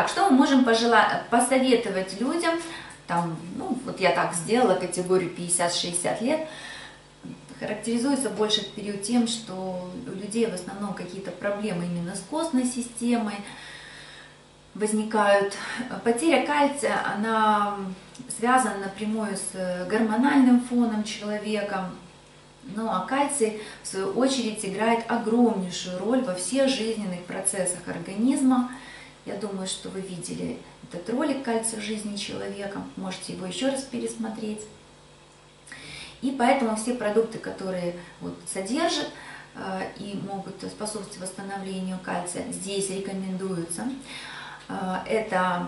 Итак, что мы можем посоветовать людям? Там, ну, вот я так сделала категорию 50-60 лет. Характеризуется больше этот период тем, что у людей в основном какие-то проблемы именно с костной системой возникают. Потеря кальция, она связана напрямую с гормональным фоном человека. Ну а кальций, в свою очередь, играет огромнейшую роль во всех жизненных процессах организма. Я думаю, что вы видели этот ролик «Кальций в жизни человека», можете его еще раз пересмотреть. И поэтому все продукты, которые вот содержат и могут способствовать восстановлению кальция, здесь рекомендуются. Это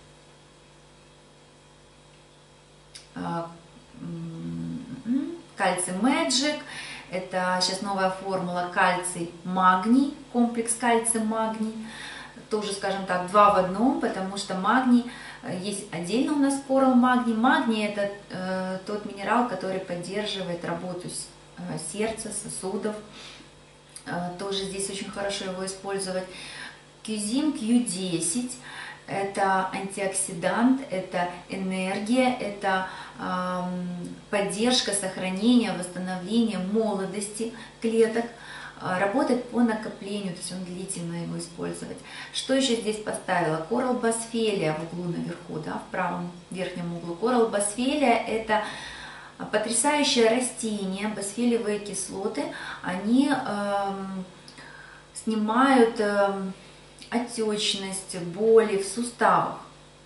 кальций Magic, это сейчас новая формула кальций-магний, комплекс кальций-магний. Тоже, скажем так, 2 в 1, потому что магний, есть отдельно у нас Coral магний. Магний – это тот минерал, который поддерживает работу сердца, сосудов. Тоже здесь очень хорошо его использовать. Кюзим Q10 – это антиоксидант, это энергия, это поддержка сохранения, восстановления молодости клеток. Работает по накоплению, то есть он длительно его использовать. Что еще здесь поставила? Coral Boswellia в углу наверху, да, в правом верхнем углу. Coral Boswellia – это потрясающее растение, босфелевые кислоты. Они снимают отечность, боли в суставах,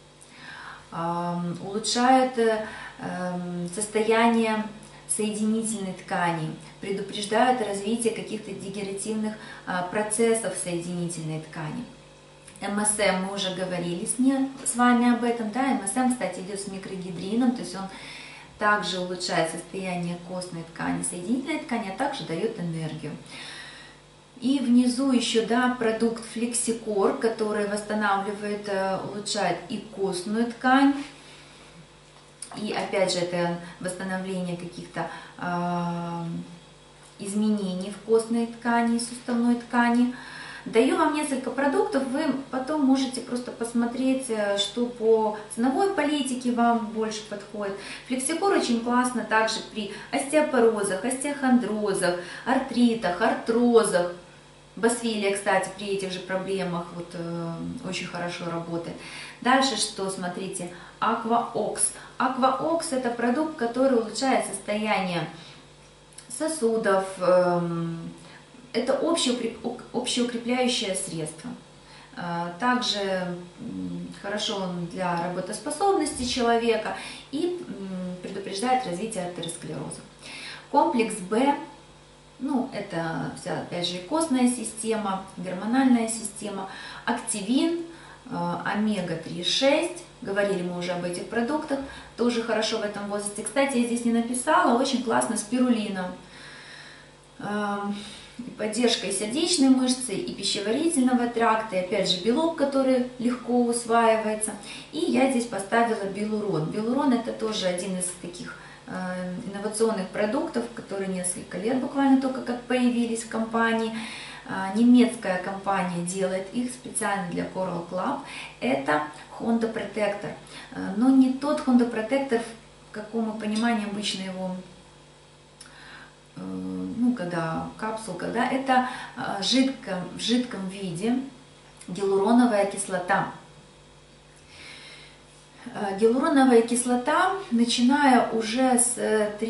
улучшают состояние соединительной ткани, предупреждают развитие каких-то дегенеративных процессов соединительной ткани. МСМ, мы уже говорили с вами об этом, да, МСМ, кстати, идет с микрогидрином, то есть он также улучшает состояние костной ткани, соединительной ткани, а также дает энергию. И внизу еще, да, продукт Флексикор, который восстанавливает, улучшает и костную ткань. И опять же, это восстановление каких-то изменений в костной ткани, суставной ткани. Даю вам несколько продуктов, вы потом можете просто посмотреть, что по ценовой политике вам больше подходит. Флексикор очень классно также при остеопорозах, остеохондрозах, артритах, артрозах. Boswellia, кстати, при этих же проблемах вот, очень хорошо работает. Дальше что, смотрите, Aquaox. Aquaox – это продукт, который улучшает состояние сосудов. Это общеукрепляющее средство. Также хорошо он для работоспособности человека и предупреждает развитие атеросклероза. Комплекс B. Ну, это вся, опять же, костная система, гормональная система, активин, омега-3,6, говорили мы уже об этих продуктах, тоже хорошо в этом возрасте. Кстати, я здесь не написала, очень классно спирулина, поддержка и сердечной мышцы, и пищеварительного тракта, и опять же белок, который легко усваивается. И я здесь поставила белурон. Белурон это тоже один из таких инновационных продуктов, которые несколько лет буквально только как появились в компании. Немецкая компания делает их специально для Coral Club. Это Honda Protector. Но не тот Honda Protector, в каком мы понимании обычно его, ну, когда капсулка, да, это в жидком виде гиалуроновая кислота. Гиалуроновая кислота, начиная уже с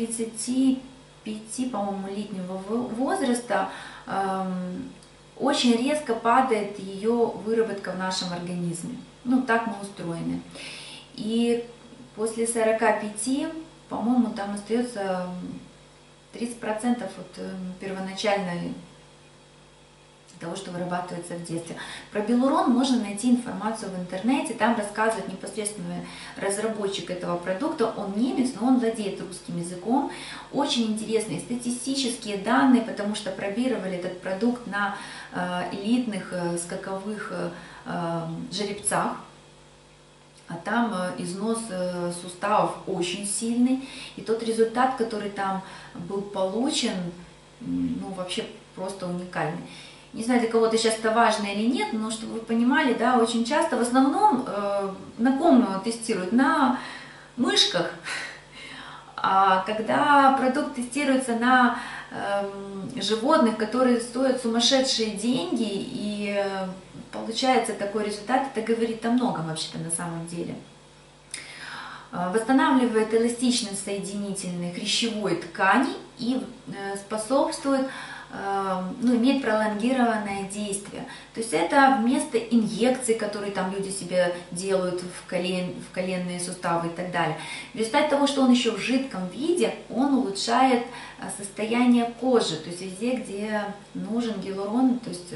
35, по-моему, летнего возраста, очень резко падает ее выработка в нашем организме. Ну, так мы устроены. И после 45, по-моему, там остается 30% от первоначальной того, что вырабатывается в детстве. Про белурон можно найти информацию в интернете, там рассказывает непосредственно разработчик этого продукта, он немец, но он владеет русским языком. Очень интересные статистические данные, потому что пробировали этот продукт на элитных скаковых жеребцах, а там износ суставов очень сильный, и тот результат, который там был получен, ну вообще просто уникальный. Не знаю, для кого-то сейчас это важно или нет, но чтобы вы понимали, да, очень часто, в основном, на ком тестируют? На мышках. А когда продукт тестируется на животных, которые стоят сумасшедшие деньги, и получается такой результат, это говорит о многом вообще-то на самом деле. Восстанавливает эластичность соединительной хрящевой ткани и способствует, ну, имеет пролонгированное действие. То есть это вместо инъекций, которые там люди себе делают в коленные суставы и так далее. В результате того, что он еще в жидком виде, он улучшает состояние кожи, то есть везде, где нужен гиалурон, то есть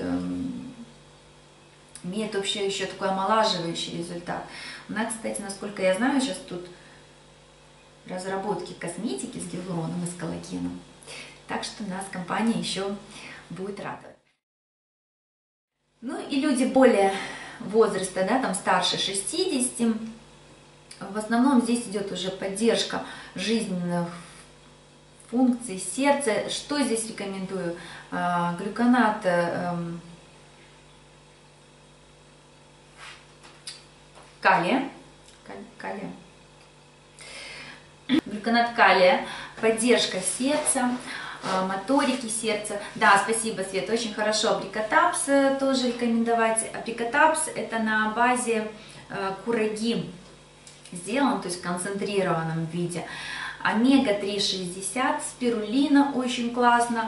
имеет вообще еще такой омолаживающий результат. У нас, кстати, насколько я знаю, сейчас тут разработки косметики с гиалуроном и с коллагеном. Так что нас компания еще будет радовать. Ну и люди более возраста, да, там старше 60, в основном здесь идет уже поддержка жизненных функций сердца. Что здесь рекомендую? Глюконат калия. Глюконат калия, поддержка сердца, моторики сердца. Да, спасибо, Свет, очень хорошо. Абрикотапс тоже рекомендовать. Абрикотапс это на базе кураги сделан, то есть в концентрированном виде. Омега-3 60, спирулина очень классно.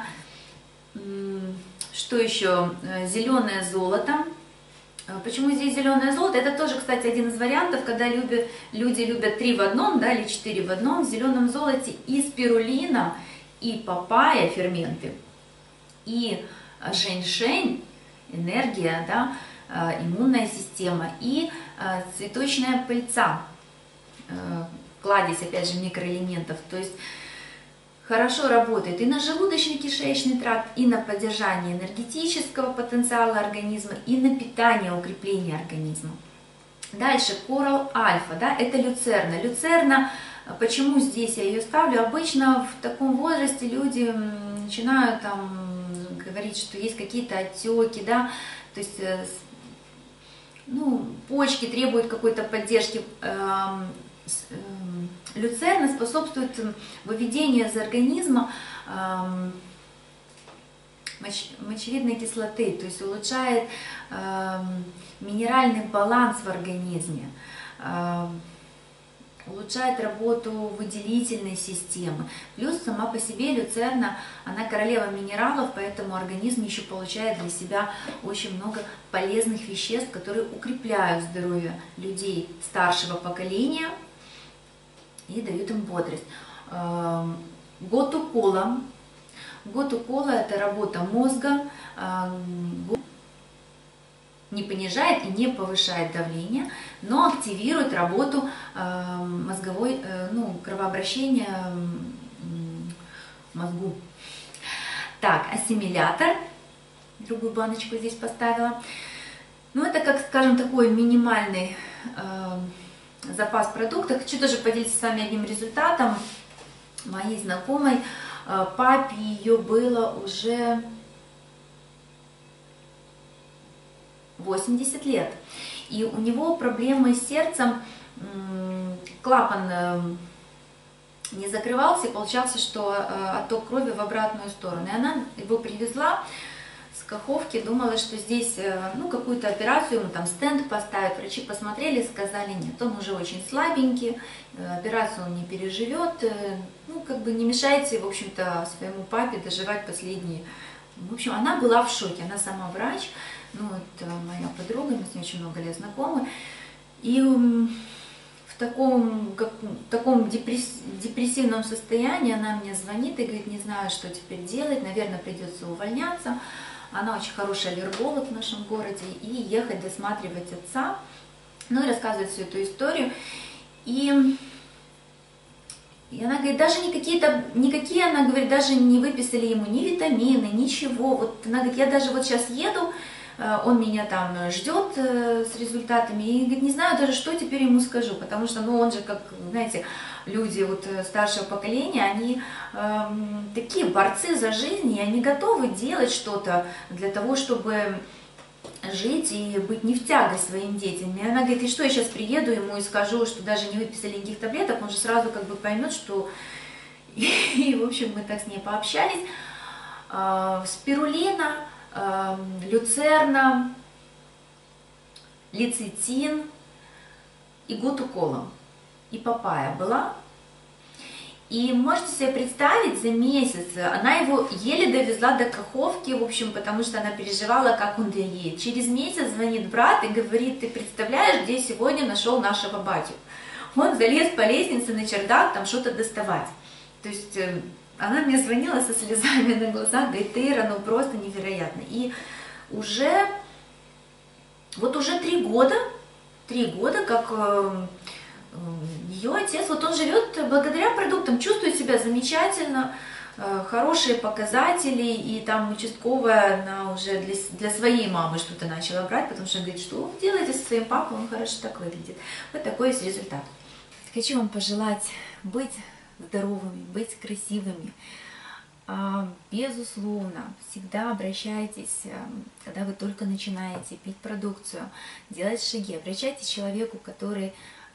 Что еще? Зеленое золото. Почему здесь зеленое золото? Это тоже, кстати, один из вариантов, когда люди любят 3 в одном, да, или 4 в одном. В зеленом золоте и спирулина, и папайя, ферменты, и женьшень, энергия, да, иммунная система, и цветочная пыльца, кладезь, опять же, микроэлементов. То есть хорошо работает и на желудочно-кишечный тракт, и на поддержание энергетического потенциала организма, и на питание, укрепление организма. Дальше Coral Alpha, да, это люцерна. Люцерна, почему здесь я ее ставлю? Обычно в таком возрасте люди начинают там говорить, что есть какие-то отеки, да, то есть ну, почки требуют какой-то поддержки. Люцерна способствует выведению из организма мочевидной кислоты, то есть улучшает минеральный баланс в организме, улучшает работу выделительной системы. Плюс сама по себе люцерна, она королева минералов, поэтому организм еще получает для себя очень много полезных веществ, которые укрепляют здоровье людей старшего поколения и дают им бодрость. Готу-кола. Готу-кола – это работа мозга, не понижает и не повышает давление, но активирует работу мозговой, ну, кровообращения в мозгу. Так, ассимилятор. Другую баночку здесь поставила. Ну, это, как скажем, такой минимальный запас продуктов. Хочу тоже поделиться с вами одним результатом моей знакомой. Папе ее было уже 80 лет. И у него проблемы с сердцем, клапан не закрывался, и получался, что отток крови в обратную сторону. И она его привезла с Каховки, думала, что здесь, ну, какую-то операцию, ему там стенд поставят. Врачи посмотрели, сказали, нет, он уже очень слабенький, операцию он не переживет. Ну, как бы не мешайте, в общем-то, своему папе доживать последние. В общем, она была в шоке, она сама врач, ну, это моя подруга, мы с ней очень много лет знакомы. И в таком депрессивном состоянии она мне звонит и говорит, не знаю, что теперь делать, наверное, придется увольняться. Она очень хороший аллерголог в нашем городе, и ехать досматривать отца, ну и рассказывать всю эту историю. И она говорит, даже никакие, она говорит, даже не выписали ему ни витамины, ничего. Вот она говорит, я даже вот сейчас еду, он меня там ждет с результатами, и говорит, не знаю даже, что теперь ему скажу, потому что, ну, он же, как, знаете, люди вот старшего поколения, они такие борцы за жизнь, и они готовы делать что-то для того, чтобы жить и быть не в тягость своим детям. И она говорит, и что я сейчас приеду ему и скажу, что даже не выписали никаких таблеток, он же сразу как бы поймет, что... И, в общем, мы так с ней пообщались. Спирулина, люцерна, лецитин и гутуколом. И папайя была. И можете себе представить, за месяц она его еле довезла до Каховки, в общем, потому что она переживала, как он доедет. Через месяц звонит брат и говорит, ты представляешь, где сегодня нашел нашего батю? Он залез по лестнице на чердак, там что-то доставать. То есть она мне звонила со слезами на глазах, говорит, Ира, ну просто невероятно. И уже, вот уже 3 года, как... Ее отец, вот он живет благодаря продуктам, чувствует себя замечательно, хорошие показатели, и там участковая, она уже для своей мамы что-то начала брать, потому что говорит, что вы делаете со своим папой, он хорошо так выглядит. Вот такой есть результат. Хочу вам пожелать быть здоровыми, быть красивыми. Безусловно, всегда обращайтесь, когда вы только начинаете пить продукцию, делать шаги, обращайтесь к человеку, который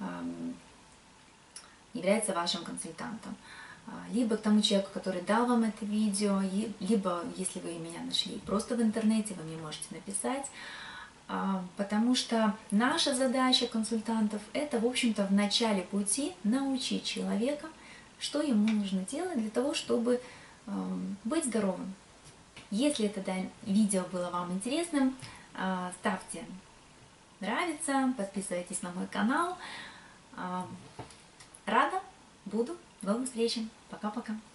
является вашим консультантом, либо к тому человеку, который дал вам это видео, либо, если вы меня нашли просто в интернете, вы мне можете написать, потому что наша задача консультантов – это, в общем-то, в начале пути научить человека, что ему нужно делать для того, чтобы быть здоровым. Если это видео было вам интересным, ставьте нравится, подписывайтесь на мой канал. Рада буду. До новых встреч. Пока-пока.